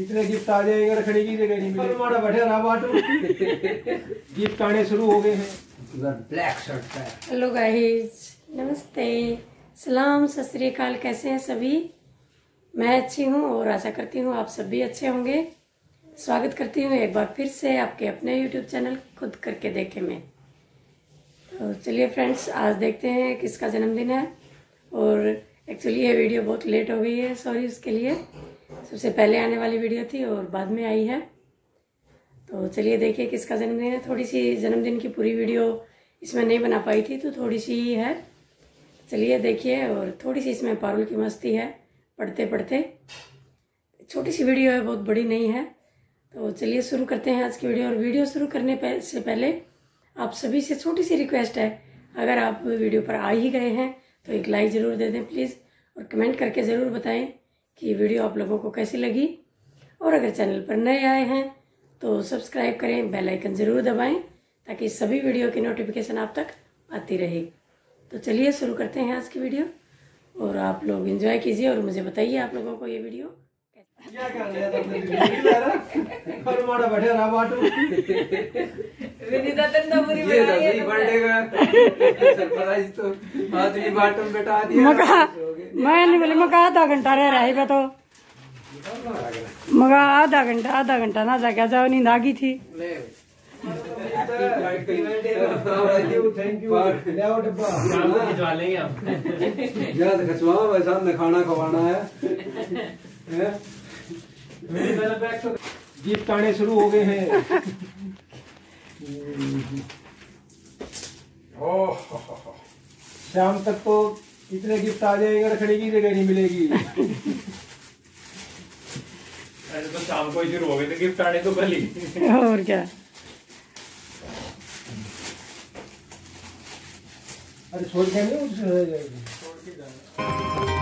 इतने गिफ्ट आ जाएंगे रखने की जगह नहीं मिलेगी। हमारा बैठे रहा बाटू गिफ्ट आने शुरू हो गए हैं। ब्लैक शर्ट का। हेलो गाइस, नमस्ते, सलाम, सत श्री अकाल। कैसे हैं सभी? मैं अच्छी हूँ और आशा करती हूँ आप सब भी अच्छे होंगे। स्वागत करती हूँ एक बार फिर से आपके अपने यूट्यूब चैनल खुद करके देखे में। तो चलिए फ्रेंड्स, आज देखते हैं किसका जन्मदिन है। और एक्चुअली ये वीडियो बहुत लेट हो गई है, सॉरी उसके लिए। सबसे पहले आने वाली वीडियो थी और बाद में आई है। तो चलिए देखिए किसका जन्मदिन है। थोड़ी सी जन्मदिन की पूरी वीडियो इसमें नहीं बना पाई थी, तो थोड़ी सी ही है। चलिए देखिए। और थोड़ी सी इसमें पारुल की मस्ती है पढ़ते पढ़ते। छोटी सी वीडियो है, बहुत बड़ी नहीं है। तो चलिए शुरू करते हैं आज की वीडियो। और वीडियो शुरू करने से पहले आप सभी से छोटी सी रिक्वेस्ट है, अगर आप वीडियो पर आ ही गए हैं तो एक लाइक ज़रूर दे दें प्लीज़। और कमेंट करके ज़रूर बताएं कि वीडियो आप लोगों को कैसी लगी। और अगर चैनल पर नए आए हैं तो सब्सक्राइब करें, बेल आइकन ज़रूर दबाएं ताकि सभी वीडियो की नोटिफिकेशन आप तक आती रहे। तो चलिए शुरू करते हैं आज की वीडियो। और आप लोग एंजॉय कीजिए और मुझे बताइए आप लोगों को ये वीडियो क्या कर रहे हैं। और हमारा बैठे रहा बाटू विनीता तंदूरी ये दसवीं बर्थडे का सरप्राइज तो आज ही बाटू में बैठा दिया। मैं नहीं बोली, मका आधा घंटा रह रहा है। तो मगा आधा घंटा ना जाके जाओ, नींद आ गई थी। Thank you. खिंचवा लेंगे हम। खिंचवाओ, वैसा हमने खाना खवाना है। गिफ्ट आने शुरू हो गए हैं। शाम तक तो इतने गिफ्ट आ जाएंगे रखने की जगह नहीं मिलेगी। ऐसे तो शाम को ही शुरू हो गए थे गिफ्ट आने तो कल ही। और क्या। अरे छोड़ के नहीं, उससे रह जाएगी। छोड़ के जाना।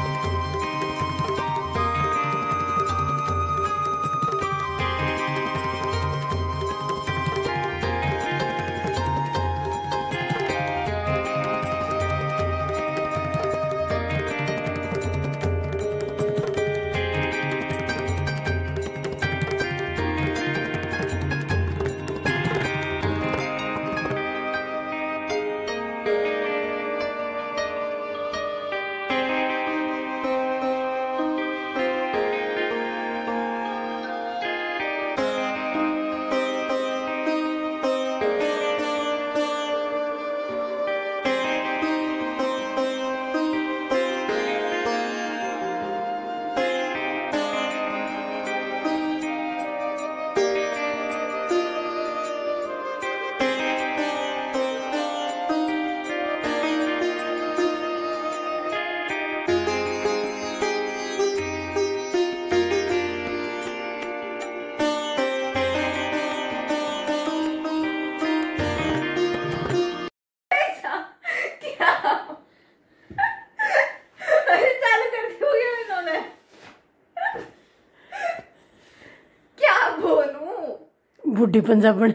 बुढ़ी पंजाबन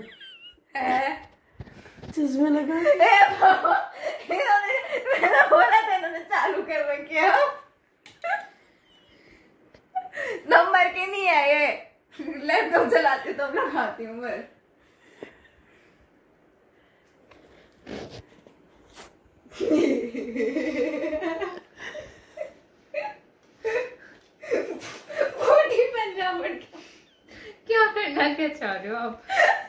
चश्मा लगा। मैंने बोला था इन्होंने चालू कर रखे हो। नंबर के नहीं है ये, लैपटॉप चलाती हूँ तब लगाती हूँ मैं। बूढ़ी पंजाबन क्या करना क्या चाह रहे हो आप?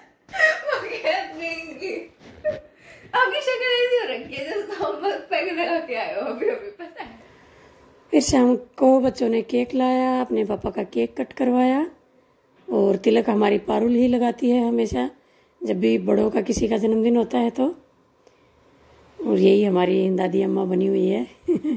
आपकी शक्ल ऐसी हो रखी है जैसे हम बस पैक लगा के आए हो अभी पता है। फिर शाम को बच्चों ने केक लाया, अपने पापा का केक कट करवाया। और तिलक हमारी पारुल ही लगाती है हमेशा जब भी बड़ों का किसी का जन्मदिन होता है तो। और यही हमारी दादी अम्मा बनी हुई है।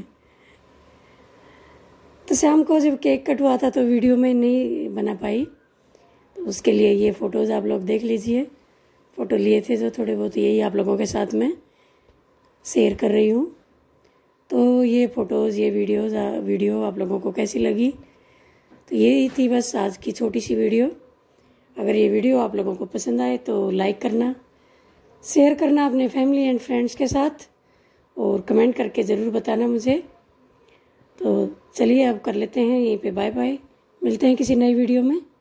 तो शाम को जब केक कटवा था तो वीडियो में नहीं बना पाई, तो उसके लिए ये फ़ोटोज़ आप लोग देख लीजिए। फ़ोटो लिए थे जो थोड़े बहुत, यही आप लोगों के साथ में शेयर कर रही हूँ। तो ये फ़ोटोज़, ये वीडियो आप लोगों को कैसी लगी? तो यही थी बस आज की छोटी सी वीडियो। अगर ये वीडियो आप लोगों को पसंद आए तो लाइक करना, शेयर करना अपने फैमिली एंड फ्रेंड्स के साथ, और कमेंट करके ज़रूर बताना मुझे। तो चलिए अब कर लेते हैं यहीं पे बाय बाय। मिलते हैं किसी नई वीडियो में।